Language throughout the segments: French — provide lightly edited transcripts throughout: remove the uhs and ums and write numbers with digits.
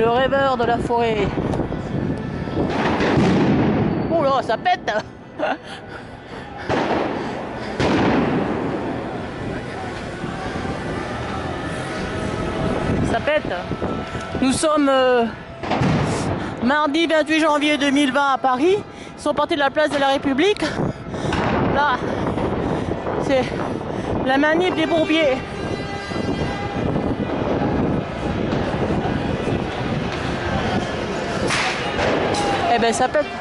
Le rêveur de la forêt. Oh là, ça pète. Ça pète. Nous sommes mardi 28 janvier 2020 à Paris. Ils sont partis de la place de la République. Là, c'est la manip des pompiers. Eh ben ça pète.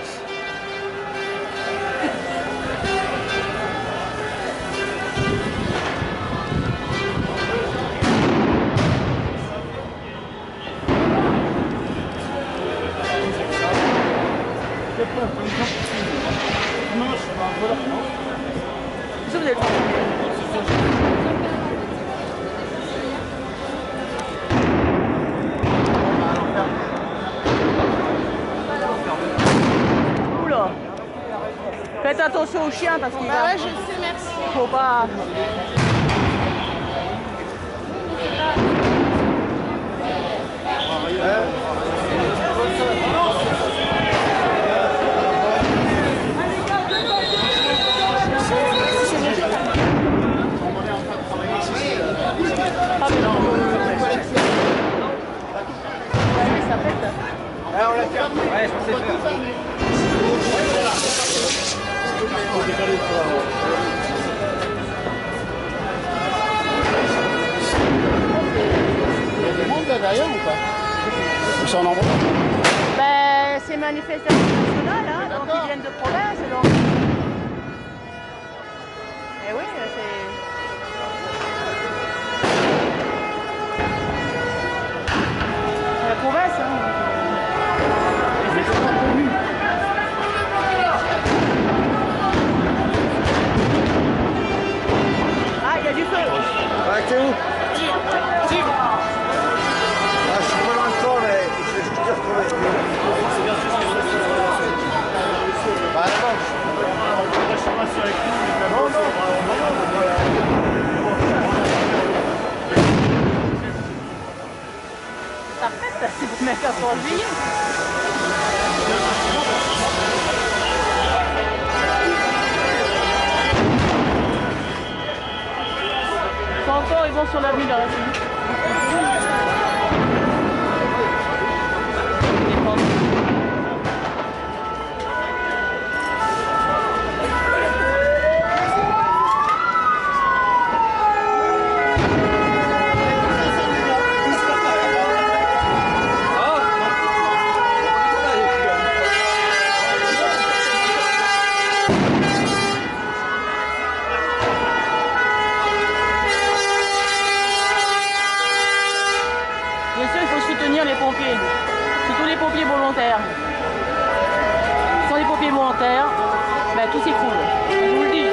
Oula. Faites attention aux chiens parce qu'il va... ouais, je sais, merci. Faut pas... Ça pète. On l'a fait. Ouais, je pensais faire. Il y a des monde là derrière ou pas? Ou c'est en endroit? Ben, c'est manifestation nationale, hein, donc ils viennent de province. Donc... Eh oui, c'est... La province, hein. Ah, il y a du feu. Ouais, t'es où? Ah, je suis pas loin de toi, mais je vais te retrouver. Bah, Ça pète, c'est le mec à 3 juillet. Encore, ils vont sur l'avenue de la République. Bien sûr, il faut soutenir les pompiers, surtout les pompiers volontaires. Sans les pompiers volontaires, ben, tout s'écroule. Je vous le dis.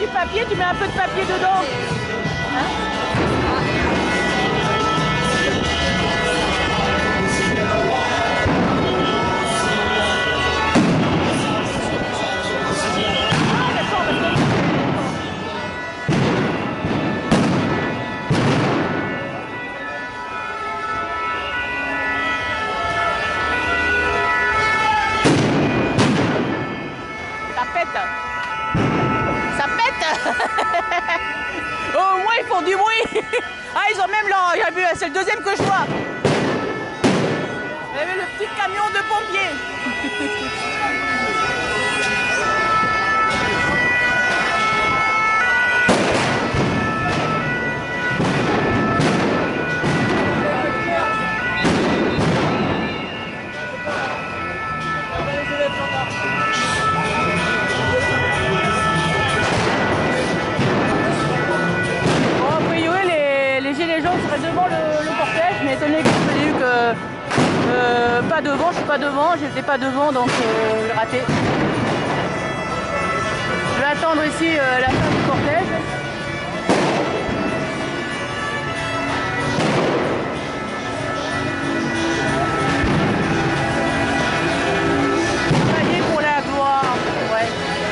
de papier, tu mets un peu de papier dedans. Hein? Ça pète. Au moins ils font du bruit. Ah, ils ont même leur... C'est le deuxième que je vois. Vous avez le petit camion de pompiers. Devant le cortège, mais étonné que j'ai eu que pas devant, je suis pas devant, j'étais pas devant, donc j'ai raté. Je vais attendre ici la fin du cortège. Travailler pour la gloire, ouais.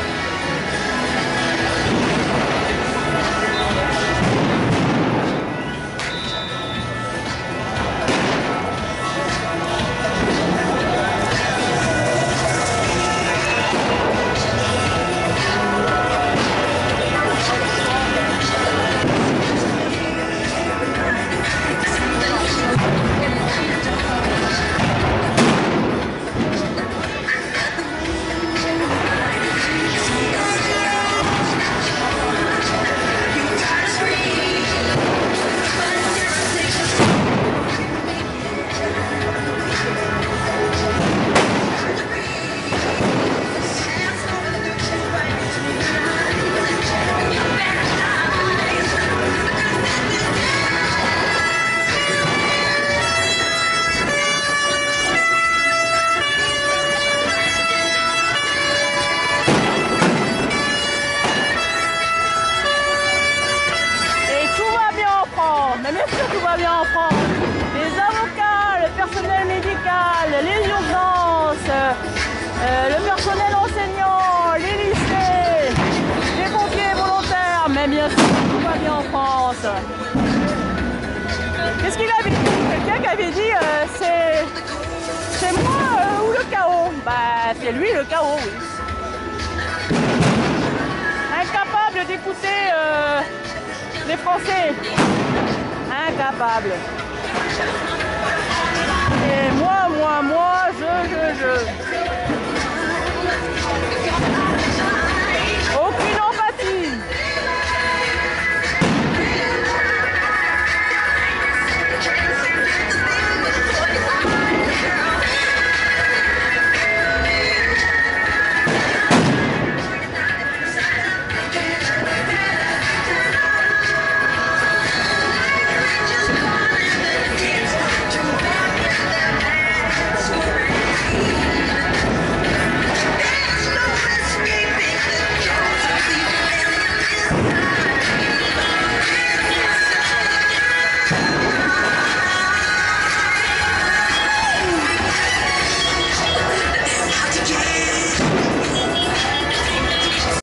Mais bien sûr, tout va bien en France. Les avocats, le personnel médical, les urgences, le personnel enseignant, les lycées, les pompiers volontaires. Mais bien sûr, tout va bien en France. Qu'est-ce qu'il avait dit? Quelqu'un qui avait dit c'est moi ou le chaos? Bah, c'est lui le chaos, oui. Incapable d'écouter les Français. Incapable. Et moi, je.